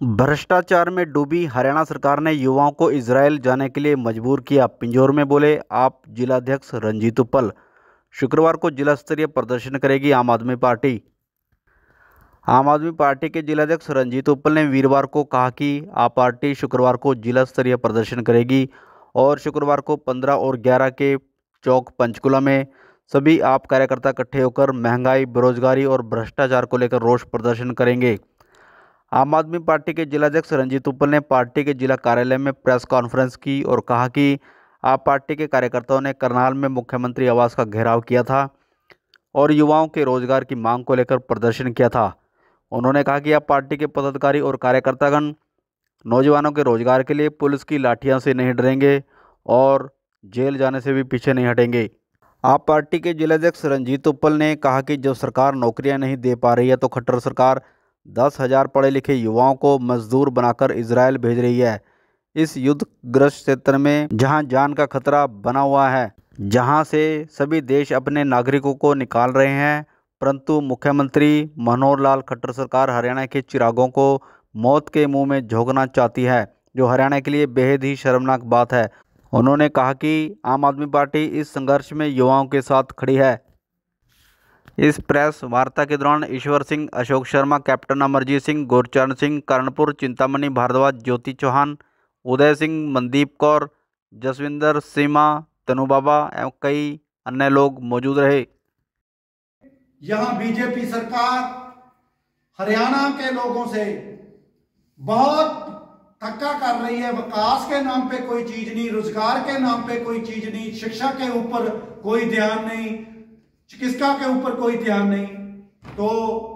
भ्रष्टाचार में डूबी हरियाणा सरकार ने युवाओं को इजरायल जाने के लिए मजबूर किया। पिंजौर में बोले आप जिलाध्यक्ष रंजीत उपल। शुक्रवार को जिला स्तरीय प्रदर्शन करेगी आम आदमी पार्टी। आम आदमी पार्टी के जिलाध्यक्ष रंजीत उपल ने वीरवार को कहा कि आप पार्टी शुक्रवार को जिला स्तरीय प्रदर्शन करेगी और शुक्रवार को 15 और 11 के चौक पंचकुला में सभी आप कार्यकर्ता इकट्ठे होकर महंगाई, बेरोजगारी और भ्रष्टाचार को लेकर रोष प्रदर्शन करेंगे। आम आदमी पार्टी के जिलाध्यक्ष रंजीत उपल ने पार्टी के जिला कार्यालय में प्रेस कॉन्फ्रेंस की और कहा कि आप पार्टी के कार्यकर्ताओं ने करनाल में मुख्यमंत्री आवास का घेराव किया था और युवाओं के रोजगार की मांग को लेकर प्रदर्शन किया था। उन्होंने कहा कि आप पार्टी के पदाधिकारी और कार्यकर्तागण नौजवानों के रोजगार के लिए पुलिस की लाठियों से नहीं डरेंगे और जेल जाने से भी पीछे नहीं हटेंगे। आप पार्टी के जिलाध्यक्ष रंजीत उपल ने कहा कि जब सरकार नौकरियां नहीं दे पा रही है तो खट्टर सरकार 10,000 पढ़े लिखे युवाओं को मजदूर बनाकर इजरायल भेज रही है। इस युद्धग्रस्त क्षेत्र में जहां जान का खतरा बना हुआ है, जहां से सभी देश अपने नागरिकों को निकाल रहे हैं, परंतु मुख्यमंत्री मनोहर लाल खट्टर सरकार हरियाणा के चिरागों को मौत के मुंह में झोंकना चाहती है, जो हरियाणा के लिए बेहद ही शर्मनाक बात है। उन्होंने कहा कि आम आदमी पार्टी इस संघर्ष में युवाओं के साथ खड़ी है। इस प्रेस वार्ता के दौरान ईश्वर सिंह, अशोक शर्मा, कैप्टन अमरजीत सिंह, गुरचरण सिंह, कर्णपुर, चिंतामणि भारद्वाज, ज्योति चौहान, उदय सिंह, मनदीप कौर, जसविंदर, सीमा, तनु बाबा एवं कई अन्य लोग मौजूद रहे। यहाँ बीजेपी सरकार हरियाणा के लोगों से बहुत धक्का कर रही है। विकास के नाम पे कोई चीज नहीं, रोजगार के नाम पे कोई चीज नहीं, शिक्षा के ऊपर कोई ध्यान नहीं, चिकित्सा के ऊपर कोई ध्यान नहीं। तो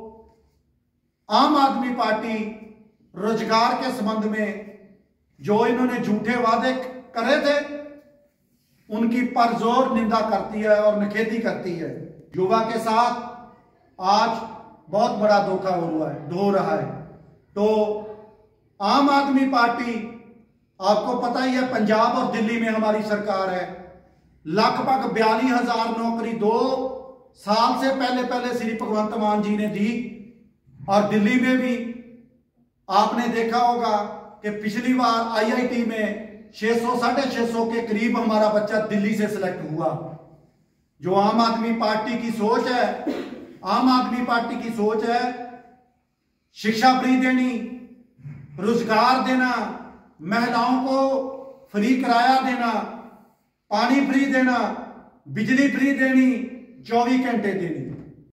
आम आदमी पार्टी रोजगार के संबंध में जो इन्होंने झूठे वादे करे थे उनकी परजोर निंदा करती है और निखेधी करती है। युवा के साथ आज बहुत बड़ा धोखा हो रहा है। तो आम आदमी पार्टी, आपको पता ही है, पंजाब और दिल्ली में हमारी सरकार है। लगभग 42,000 नौकरी 2 साल से पहले श्री भगवंत मान जी ने दी। और दिल्ली में भी आपने देखा होगा कि पिछली बार आईआईटी में 600-650 के करीब हमारा बच्चा दिल्ली से सिलेक्ट हुआ। जो आम आदमी पार्टी की सोच है, आम आदमी पार्टी की सोच है शिक्षा फ्री देनी, रोजगार देना, महिलाओं को फ्री किराया देना, पानी फ्री देना, बिजली फ्री देनी, 24 घंटे देनी।